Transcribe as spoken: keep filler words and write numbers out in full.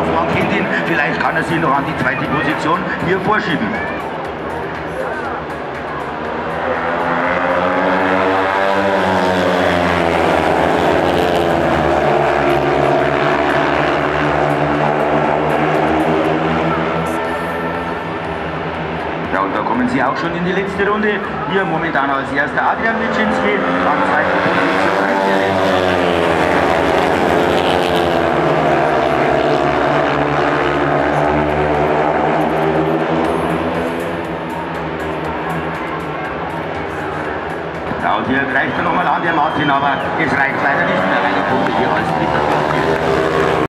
auf, man kennt ihn, vielleicht kann er sich noch an die zweite Position hier vorschieben. Ja, und da kommen sie auch schon in die letzte Runde. Hier momentan als erster Adrian Witschinski, an zweiter Position. Ja, und hier greift er nochmal an, der Martin, aber es reicht leider nicht mehr, weil er kommt hier als dritter.